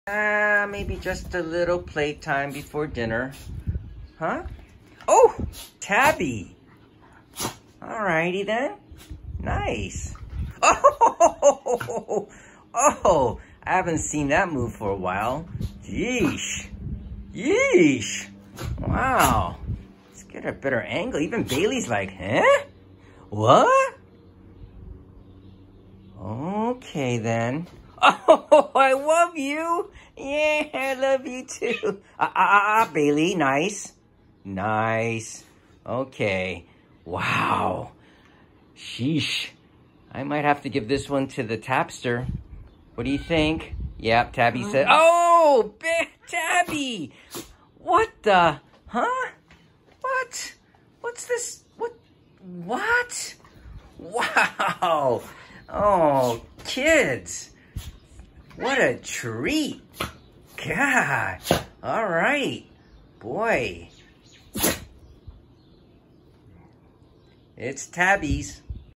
Maybe just a little playtime before dinner. Huh? Oh, Tabby. Alrighty then. Nice. Oh, I haven't seen that move for a while. Yeesh. Yeesh. Wow. Let's get a better angle. Even Bailey's like, huh? What? Okay then. Oh, I love you. Yeah, I love you too. Bailey, nice. Nice. Okay. Wow. Sheesh. I might have to give this one to the tapster. What do you think? Yep, Tabby said. Oh, Tabby! What the? Huh? What? What's this? What? Wow. Oh, kids. What a treat. God. All right. Boy. It's Tabby's.